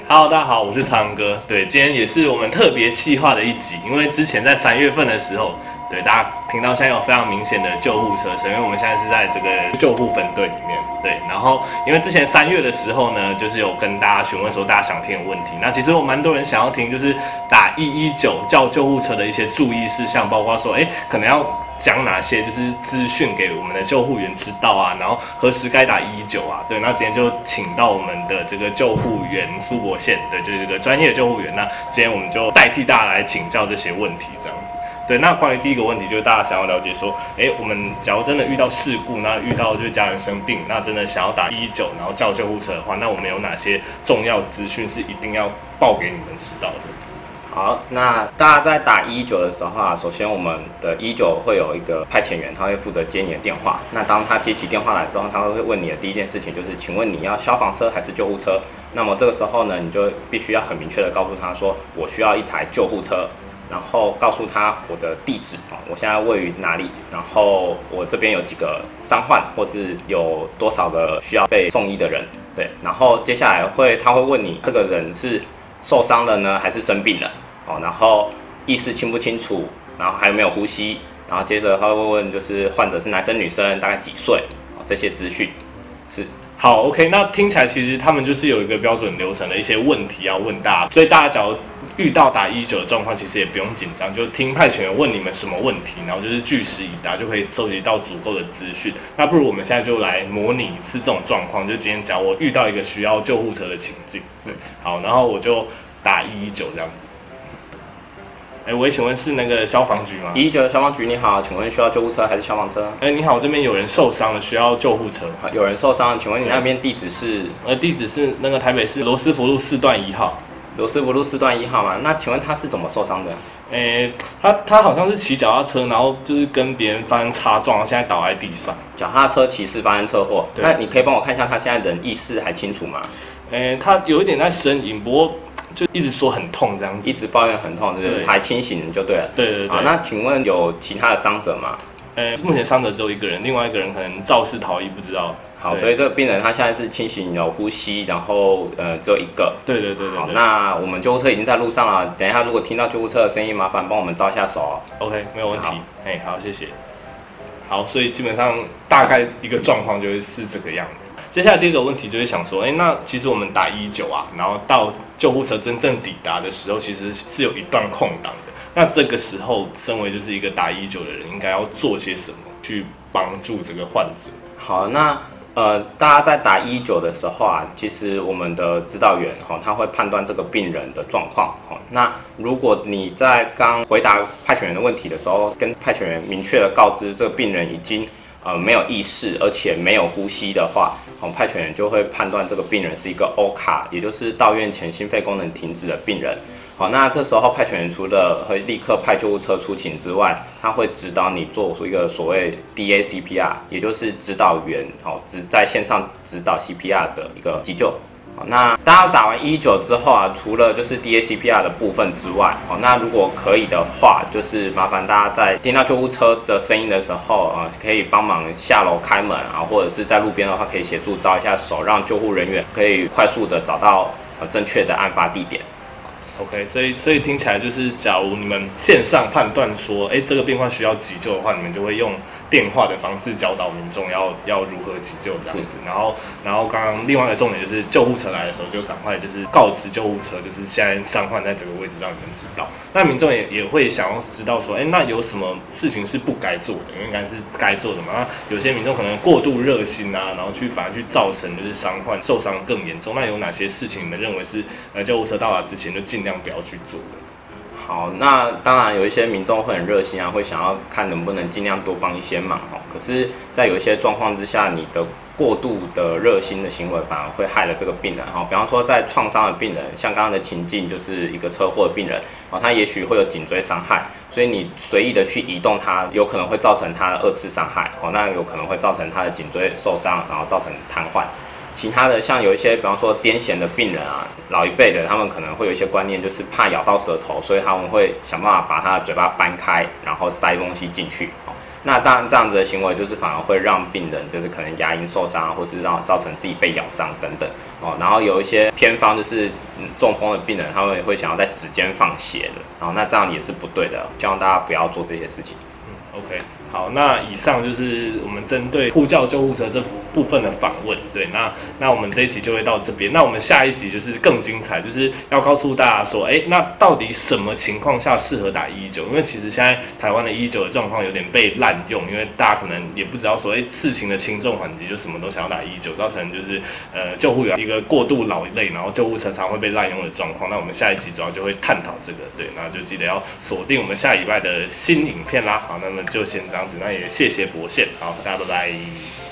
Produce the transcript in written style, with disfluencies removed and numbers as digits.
Hello，大家好，我是苍哥。对，今天也是我们特别企划的一集，因为之前在3月份的时候，对大家听到现在有非常明显的救护车声，因为我们现在是在这个救护分队里面。对，然后因为之前3月的时候呢，就是有跟大家询问说大家想听的问题，那其实有蛮多人想要听，就是打119叫救护车的一些注意事项，包括说，可能要讲哪些就是资讯给我们的救护员知道啊，然后何时该打119啊。对，那今天就请到我们的这个救护员苏博宪，对，就是这个专业救护员。那今天我们就代替大家来请教这些问题，这样子。对，那关于第一个问题，就是大家想要了解说，我们假如真的遇到事故，那遇到就是家人生病，那真的想要打119，然后叫救护车的话，那我们有哪些重要资讯是一定要报给你们知道的？ 好，那大家在打119的时候啊，首先我们的119会有一个派遣员，他会负责接你的电话。那当他接起电话来之后，他会问你的第一件事情就是，请问你要消防车还是救护车？那么这个时候呢，你就必须要很明确的告诉他说，我需要一台救护车。然后告诉他我的地址啊，我现在位于哪里，然后我这边有几个伤患，或是有多少个需要被送医的人，对，然后接下来他会问你这个人是受伤了呢，还是生病了，哦，然后意识清不清楚，然后还有没有呼吸，然后接着他会问就是患者是男生女生，大概几岁，这些资讯是。 好 ，OK， 那听起来其实他们就是有一个标准流程的一些问题要问大家，所以大家假如遇到打119的状况，其实也不用紧张，就听派遣员问你们什么问题，然后就是据实以答，就可以收集到足够的资讯。那不如我们现在就来模拟一次这种状况，就今天假如我遇到一个需要救护车的情境，对，好，然后我就打119这样子。我请问是那个消防局吗 ？119消防局，你好，请问需要救护车还是消防车？ 你好，这边有人受伤了，需要救护车。 有人受伤，请问你那边地址是？ 地址是那个台北市罗斯福路4段1号。 罗斯福路4段1号嘛？那请问他是怎么受伤的？ 他好像是骑脚踏车，然后就是跟别人发生擦撞，现在倒在地上。 脚踏车骑士发生车祸，那你可以帮我看一下他现在人意识还清楚吗？ 他有一点在呻吟，不过就一直说很痛这样子， 一直抱怨很痛，对，还清醒就对了。 对。 好，那请问有其他的伤者吗？ 目前伤者只有1个人，另外1个人可能肇事逃逸，不知道。 好，所以这个病人他现在是清醒有呼吸，然后只有1个。 对。 好，那我们救护车已经在路上了，等一下如果听到救护车的声音，麻烦帮我们招一下手哦。 OK， 没有问题。好，谢谢。好，所以基本上大概一个状况就是这个样子。接下来第二个问题就是想说，那其实我们打119啊，然后到救护车真正抵达的时候，其实是有一段空档的。那这个时候，身为就是一个打119的人，应该要做些什么去帮助这个患者？ 好，那大家在打119的时候啊，其实我们的指导员他会判断这个病人的状况。那如果你在刚回答派遣员的问题的时候，跟派遣员明确的告知这个病人已经没有意识，而且没有呼吸的话，派遣员就会判断这个病人是一个 OCA， 也就是到院前心肺功能停止的病人。好，那这时候派遣员除了会立刻派救护车出勤之外，他会指导你做出一个所谓 DACPR， 也就是指导员在线上指导 CPR 的一个急救。好，那大家打完119之后啊，除了就是 DACPR 的部分之外，那如果可以的话，就是麻烦大家在听到救护车的声音的时候可以帮忙下楼开门啊，或者是在路边的话，可以协助招一下手，让救护人员可以快速的找到正确的案发地点。 OK， 所以听起来就是，假如你们线上判断说，这个病患需要急救的话，你们就会用电话的方式教导民众要如何急救这样子。然后刚刚另外一个重点就是救护车来的时候，就赶快就是告知救护车，就是现在伤患在这个位置，让你们知道。那民众也会想要知道说，那有什么事情是不该做的，应该是该做的嘛？那有些民众可能过度热心啊，然后反而去造成就是伤患受伤更严重。那有哪些事情你们认为是救护车到达之前就尽量不要去做的？ 好，那当然有一些民众会很热心啊，会想要看能不能尽量多帮一些忙可是，在有一些状况之下，你的过度的热心的行为反而会害了这个病人比方说，在创伤的病人，像刚刚的情境就是一个车祸的病人他也许会有颈椎伤害，所以你随意的去移动它，有可能会造成他的2次伤害那有可能会造成他的颈椎受伤，然后造成瘫痪。其他的像有一些，比方说癫痫的病人啊，老一辈的他们可能会有一些观念，就是怕咬到舌头，所以他们会想办法把他的嘴巴掰开，然后塞东西进去那当然这样子的行为就是反而会让病人就是可能牙龈受伤，或是造成自己被咬伤等等哦。然后有一些偏方就是中风的病人，他们也会想要在指尖放血的，然后那这样也是不对的，希望大家不要做这些事情。 OK， 好，那以上就是我们针对呼叫救护车这部分的访问。对，那我们这一集就会到这边。那我们下一集就是更精彩，就是要告诉大家说，那到底什么情况下适合打119？因为其实现在台湾的119的状况有点被滥用，因为大家可能也不知道说，事情的轻重缓急就什么都想要打119，造成就是救护员一个过度劳累，然后救护车常会被滥用的状况。那我们下一集主要就会探讨这个，对，那就记得要锁定我们下礼拜的新影片啦。好，那么就先这样子，那也谢谢博宪，好，大家拜拜。